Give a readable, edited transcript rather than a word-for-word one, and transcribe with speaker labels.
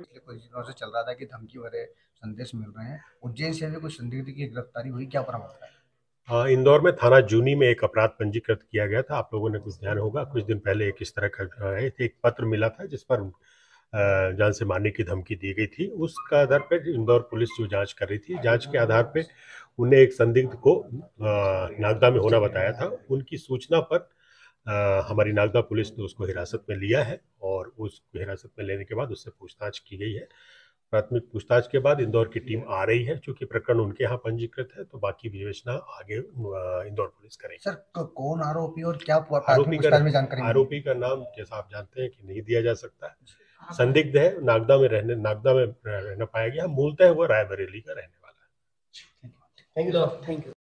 Speaker 1: पिछले कुछ दिनों से चल रहा था कि धमकी भरे संदेश मिल रहे हैं। उज्जैन से भी कुछ संदिग्ध की गिरफ्तारी हुई, क्या परामर्श है?
Speaker 2: हाँ, इंदौर में थाना जूनी में एक अपराध पंजीकृत किया गया था। आप लोगों ने कुछ ध्यान होगा, कुछ दिन पहले एक इस तरह का एक पत्र मिला था जिस पर जान से मारने की धमकी दी गई थी। उसका आधार पर इंदौर पुलिस जो जांच कर रही थी, जांच के आधार पे उन्हें एक संदिग्ध को नागदा में होना बताया था। उनकी सूचना पर हमारी नागदा पुलिस ने उसको हिरासत में लिया है और उसको हिरासत में लेने के बाद उससे पूछताछ की गई है। प्राथमिक पूछताछ के बाद इंदौर की टीम आ रही है। चूंकि प्रकरण उनके यहाँ पंजीकृत है तो बाकी विवेचना आगे इंदौर पुलिस करेगी।
Speaker 1: सर, कौन आरोपी और क्या प्राथमिक
Speaker 2: आरोपी का
Speaker 1: पूछताछ में जानकारी मिली?
Speaker 2: आरोपी का नाम जैसा आप जानते हैं कि नहीं दिया जा सकता है। संदिग्ध है, नागदा में रहना पाया गया। मूलतः वो रायबरेली का रहने वाला है।
Speaker 1: Thank you sir, thank you.